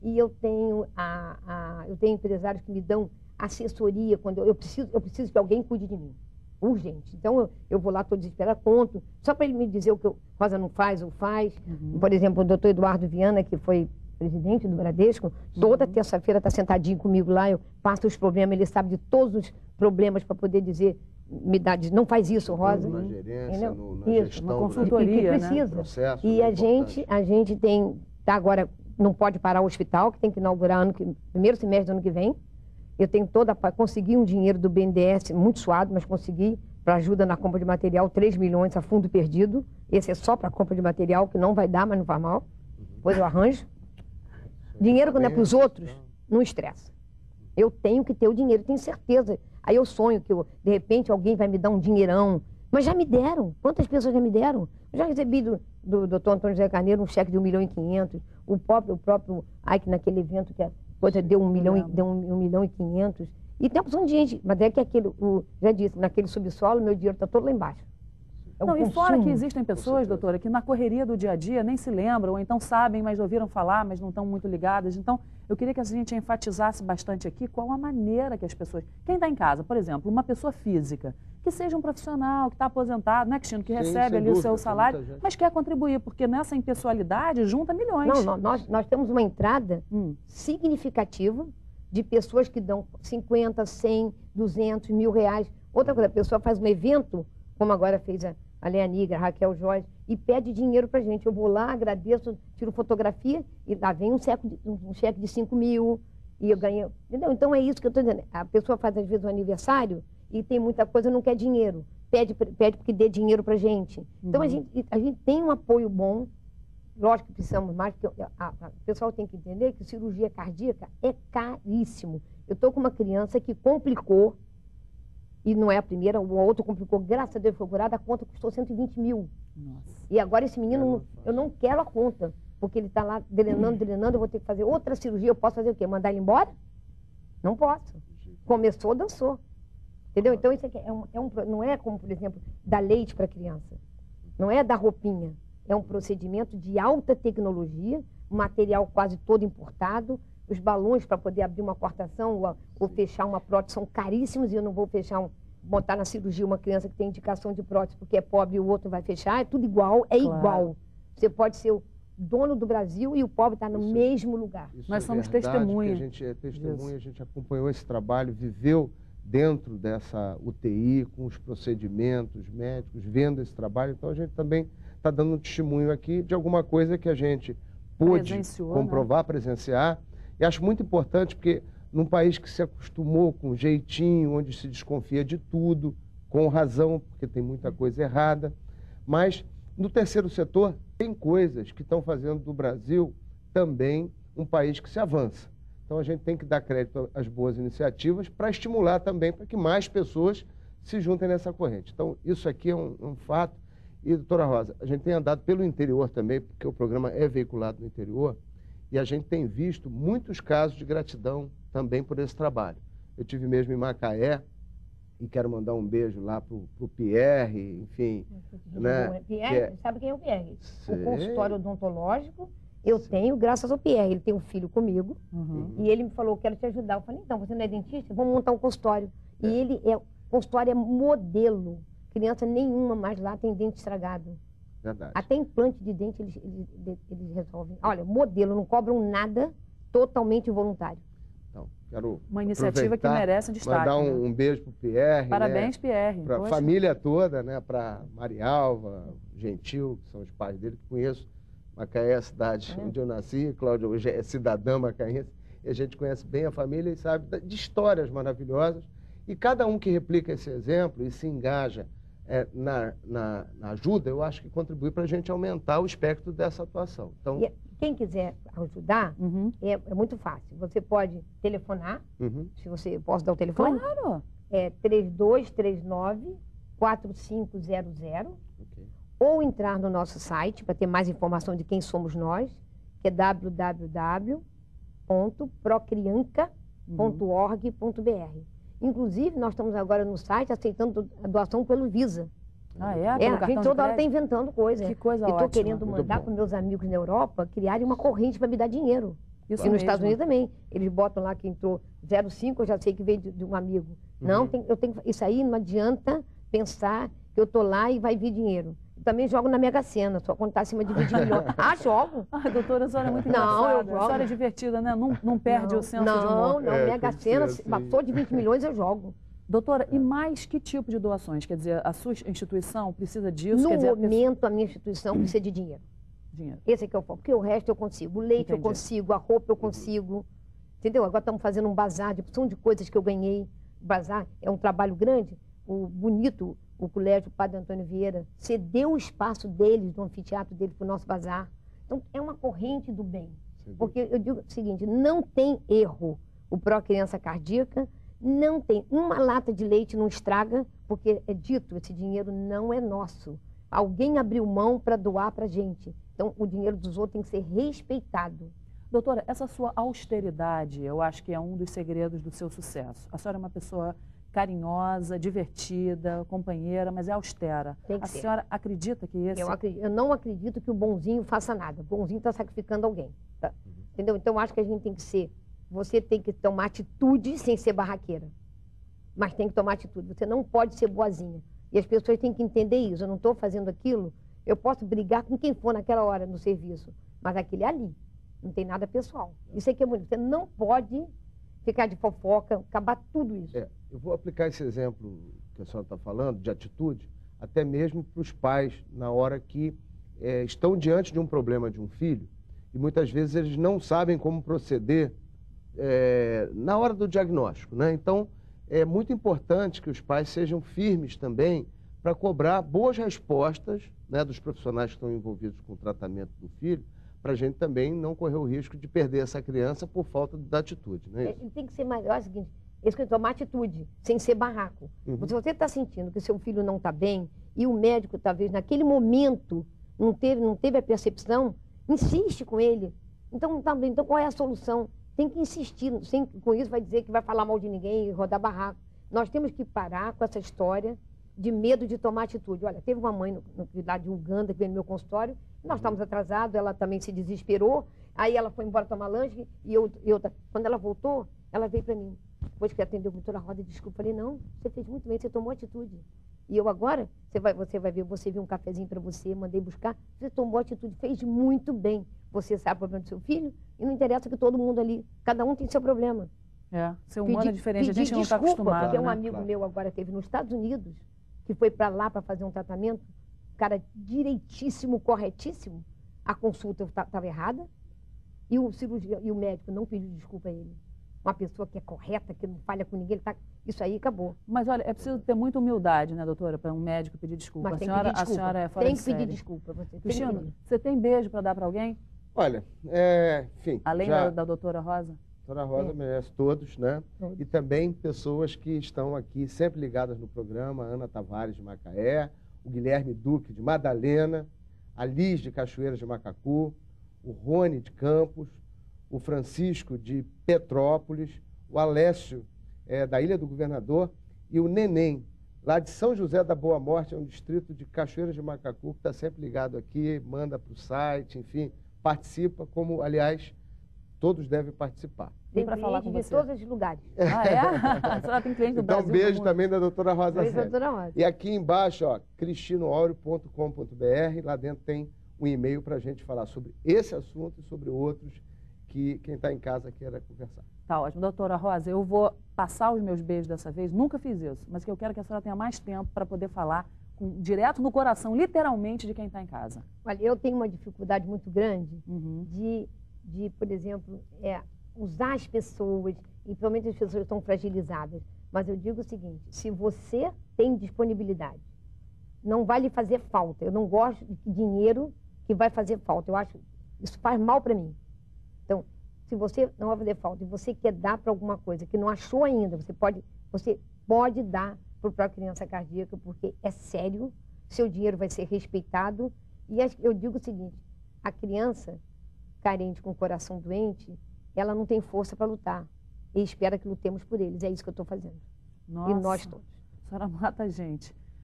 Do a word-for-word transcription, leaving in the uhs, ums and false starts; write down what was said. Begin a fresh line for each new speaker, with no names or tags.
e eu tenho, a, a, eu tenho empresários que me dão assessoria quando eu, eu, preciso, eu preciso que alguém cuide de mim. Urgente. Então, eu, eu vou lá, estou desesperada, conto, só para ele me dizer o que eu, Rosa não faz ou faz. Uhum. Por exemplo, o doutor Eduardo Viana, que foi presidente do Bradesco, toda uhum. terça-feira está sentadinho comigo lá, eu passo os problemas, ele sabe de todos os problemas para poder dizer, me dá, não faz isso, Rosa.
Na gerência, no, na
isso,
gestão,
uma consultoria, que precisa.
Né? Processo,
e a gente, a gente tem, tá agora, não pode parar o hospital, que tem que inaugurar ano que, primeiro semestre do ano que vem. Eu tenho toda, consegui um dinheiro do B N D E S, muito suado, mas consegui, para ajuda na compra de material, três milhões a fundo perdido. Esse é só para compra de material, que não vai dar, mas não faz mal. Depois eu arranjo. Dinheiro que não é para os outros, não estressa. Eu tenho que ter o dinheiro, tenho certeza. Aí eu sonho que, eu, de repente, alguém vai me dar um dinheirão. Mas já me deram. Quantas pessoas já me deram? Eu já recebi do, do doutor Antônio José Carneiro um cheque de um milhão e quinhentos. O próprio, o próprio Ike, naquele evento que a coisa deu um milhão, e, deu um, um milhão e quinhentos. E tem uma opção de gente. Mas é que aquele, o, já disse, naquele subsolo, meu dinheiro está todo lá embaixo.
É não, e fora que existem pessoas, doutora, que na correria do dia a dia nem se lembram, ou então sabem, mas ouviram falar, mas não estão muito ligadas. Então, eu queria que a gente enfatizasse bastante aqui qual a maneira que as pessoas... Quem está em casa, por exemplo, uma pessoa física, que seja um profissional, que está aposentado, né, Cristino, que Sim, recebe ali dúvida, o seu salário, mas quer contribuir, porque nessa impessoalidade junta milhões.
Não, nós, nós temos uma entrada hum. significativa de pessoas que dão cinquenta, cem, duzentos, mil reais. Outra coisa, a pessoa faz um evento, como agora fez a... a Leia Nigra, a Raquel Jorge, e pede dinheiro pra gente. Eu vou lá, agradeço, tiro fotografia, e lá vem um cheque de, um cheque de cinco mil, e eu ganhei. Entendeu? Então é isso que eu estou dizendo. A pessoa faz, às vezes, um aniversário, e tem muita coisa, não quer dinheiro. Pede, pede porque dê dinheiro pra gente. Então uhum. a, gente, a gente tem um apoio bom, lógico que precisamos mais, porque a, a, a, o pessoal tem que entender que cirurgia cardíaca é caríssimo. Eu estou com uma criança que complicou, e não é a primeira, o outro complicou, graças a Deus foi curado, a conta custou cento e vinte mil. Nossa. E agora esse menino, eu não quero a conta, porque ele está lá drenando, drenando, eu vou ter que fazer outra cirurgia, eu posso fazer o quê? Mandar ele embora? Não posso. Começou, dançou. Entendeu? Então isso aqui é um, é um, não é como, por exemplo, dar leite para a criança. Não é dar roupinha. É um procedimento de alta tecnologia, material quase todo importado. Os balões para poder abrir uma cortação ou, ou fechar uma prótese são caríssimos e eu não vou fechar um, botar na cirurgia uma criança que tem indicação de prótese porque é pobre e o outro vai fechar. É tudo igual, é claro. Igual. Você pode ser o dono do Brasil e o pobre está no isso, mesmo lugar.
Nós é somos testemunhas.
A gente é testemunha, a gente acompanhou esse trabalho, viveu dentro dessa U T I, com os procedimentos médicos, vendo esse trabalho. Então a gente também está dando um testemunho aqui de alguma coisa que a gente pôde comprovar, né? Presenciar. E acho muito importante porque num país que se acostumou com um jeitinho, onde se desconfia de tudo, com razão, porque tem muita coisa errada, mas no terceiro setor tem coisas que estão fazendo do Brasil também um país que se avança. Então a gente tem que dar crédito às boas iniciativas para estimular também, para que mais pessoas se juntem nessa corrente. Então isso aqui é um, um fato. E, doutora Rosa, a gente tem andado pelo interior também, porque o programa é veiculado no interior, e a gente tem visto muitos casos de gratidão também por esse trabalho. Eu tive mesmo em Macaé, e quero mandar um beijo lá para o Pierre, enfim. Né?
Pierre, é... sabe quem é o Pierre? Sei. O consultório odontológico, eu Sim. tenho, graças ao Pierre. Ele tem um filho comigo, uhum. e ele me falou, quero te ajudar. Eu falei, então, você não é dentista? Vamos montar um consultório. É. E ele é, o consultório é modelo. Criança nenhuma mais lá tem dente estragado.
Verdade.
Até implante de dente eles, eles, eles resolvem. Olha, modelo, não cobram nada, totalmente voluntário.
Então, quero
uma iniciativa que merece um destaque.
Mandar um,
né?
um beijo para o Pierre.
Parabéns,
né?
Pierre.
Para a família toda, né? Para Marialva, Gentil, que são os pais dele, que conheço. Macaé é a cidade é. onde eu nasci, Cláudia hoje é cidadã macaense, e a gente conhece bem a família e sabe de histórias maravilhosas. E cada um que replica esse exemplo e se engaja É, na, na, na ajuda, eu acho que contribui para a gente aumentar o espectro dessa atuação. Então,
e quem quiser ajudar, uhum. é, é muito fácil. Você pode telefonar, uhum. se você posso dar o telefone?
Claro!
É três dois três nove, quatro cinco zero zero, okay. ou entrar no nosso site para ter mais informação de quem somos nós, que é w w w ponto procrianca ponto org ponto b r. Inclusive, nós estamos agora no site aceitando a doação pelo Visa.
Ah, é?
é a gente toda hora está inventando coisa.
Que coisa
E
ótima.
estou querendo mandar para meus amigos na Europa criarem uma corrente para me dar dinheiro. Isso e nos mesmo. Estados Unidos também. Eles botam lá que entrou zero vírgula cinco, eu já sei que veio de, de um amigo. Uhum. Não, tem, eu tenho, isso aí não adianta pensar que eu tô lá e vai vir dinheiro. Também jogo na Mega Sena, só quando tá acima de vinte milhões. Ah, jogo!
Ah, doutora, a senhora é muito engraçada. Não, eu jogo. A senhora é divertida, né? Não, não perde
não,
o senso
não,
de humor.
Não, não,
é,
Mega Sena, assim. Passou de vinte milhões, eu jogo.
Doutora, é. E mais que tipo de doações? Quer dizer, a sua instituição precisa disso?
No
quer dizer,
momento, a, pessoa...
a
minha instituição precisa de dinheiro.
Dinheiro.
Esse é que eu falo, porque o resto eu consigo. O leite Entendi. Eu consigo, a roupa eu consigo. Entendeu? Agora estamos fazendo um bazar de opção de coisas que eu ganhei. O bazar é um trabalho grande. O bonito, o colégio Padre Antônio Vieira cedeu o espaço deles, do anfiteatro dele, para o nosso bazar. Então, é uma corrente do bem. Sim. Porque eu digo o seguinte, não tem erro. O Pró Criança Cardíaca não tem. Uma lata de leite não estraga, porque é dito, esse dinheiro não é nosso. Alguém abriu mão para doar para a gente. Então, o dinheiro dos outros tem que ser respeitado.
Doutora, essa sua austeridade, eu acho que é um dos segredos do seu sucesso. A senhora é uma pessoa carinhosa, divertida, companheira, mas é austera.
Tem que
a
ser.
senhora acredita que esse...
Eu, acredito, eu não acredito que o bonzinho faça nada. O bonzinho está sacrificando alguém. Tá? Uhum. Entendeu? Então, eu acho que a gente tem que ser... Você tem que tomar atitude sem ser barraqueira. Mas tem que tomar atitude. Você não pode ser boazinha. E as pessoas têm que entender isso. Eu não estou fazendo aquilo. Eu posso brigar com quem for naquela hora no serviço. Mas aquele é ali. Não tem nada pessoal. Isso aqui é muito. Você não pode ficar de fofoca, acabar tudo isso.
É, eu vou aplicar esse exemplo que a senhora está falando, de atitude, até mesmo para os pais, na hora que é, estão diante de um problema de um filho, e muitas vezes eles não sabem como proceder é, na hora do diagnóstico, né? Então, é muito importante que os pais sejam firmes também para cobrar boas respostas, né, dos profissionais que estão envolvidos com o tratamento do filho, para a gente também não correr o risco de perder essa criança por falta da atitude, não é isso?
Ele tem que ser mais, olha o seguinte, eles têm que tomar atitude, sem ser barraco. Uhum. Se você está sentindo que seu filho não está bem, e o médico, talvez, naquele momento, não teve, não teve a percepção, insiste com ele. Então, não tá bem. Então, qual é a solução? Tem que insistir, sem, com isso vai dizer que vai falar mal de ninguém e rodar barraco. Nós temos que parar com essa história de medo de tomar atitude. Olha, teve uma mãe no, no, lá de Uganda que veio no meu consultório, nós estávamos atrasados, ela também se desesperou, aí ela foi embora tomar lanche, e eu, eu quando ela voltou, ela veio para mim. Depois que atendeu a doutora Rosa, desculpa, eu falei, não, você fez muito bem, você tomou atitude. E eu agora, você vai, você vai ver, você viu um cafezinho para você, mandei buscar, você tomou atitude, fez muito bem. Você sabe o problema do seu filho, e não interessa que todo mundo ali, cada um tem seu problema.
É, seu humano é diferente, a gente não está acostumado.
Porque um
né?
amigo
Claro.
meu agora teve nos Estados Unidos, que foi para lá para fazer um tratamento, cara direitíssimo, corretíssimo, a consulta estava errada, e o cirurgião e o médico não pediu desculpa a ele. Uma pessoa que é correta, que não falha com ninguém, ele tá, isso aí acabou.
Mas olha, é preciso ter muita humildade, né, doutora, para um médico pedir desculpa.
Mas
a
tem
senhora,
que pedir desculpa.
A senhora é fora
Tem
de
que pedir
série.
desculpa. Você
Cristina, você tem beijo para dar para alguém?
Olha, é, enfim...
Além
já...
da, da doutora Rosa?
A doutora Rosa é. merece todos, né? Todos. E também pessoas que estão aqui sempre ligadas no programa, a Ana Tavares de Macaé, o Guilherme Duque de Madalena, a Liz de Cachoeiras de Macacu, o Rony de Campos, o Francisco de Petrópolis, o Alessio é, da Ilha do Governador e o Neném, lá de São José da Boa Morte, é um distrito de Cachoeiras de Macacu, que está sempre ligado aqui, manda para o site, enfim, participa, como, aliás, todos devem participar.
Tem
para falar com
de
você.
todos os lugares.
Ah, é? A senhora tem cliente do
então,
Brasil.
um beijo também da doutora Rosa
Beijo,
Célia.
doutora Rosa.
E aqui embaixo, ó, cristinoaureo ponto com ponto br, lá dentro tem um e-mail para a gente falar sobre esse assunto e sobre outros que quem está em casa queira conversar.
Tá ótimo. Doutora Rosa, eu vou passar os meus beijos dessa vez, nunca fiz isso, mas que eu quero que a senhora tenha mais tempo para poder falar com, direto no coração, literalmente, de quem está em casa.
Olha, eu tenho uma dificuldade muito grande
uhum.
de, de, por exemplo, é, usar as pessoas, e principalmente as pessoas estão fragilizadas. Mas eu digo o seguinte, se você tem disponibilidade, não vai lhe fazer falta. Eu não gosto de dinheiro que vai fazer falta. Eu acho isso faz mal para mim. Então, se você não vai fazer falta e você quer dar para alguma coisa que não achou ainda, você pode, você pode dar para a criança cardíaca, porque é sério, seu dinheiro vai ser respeitado. E eu digo o seguinte, a criança carente com o coração doente, ela não tem força para lutar. E espera que lutemos por eles. É isso que eu estou fazendo.
Nossa,
e nós todos.
A senhora mata a gente.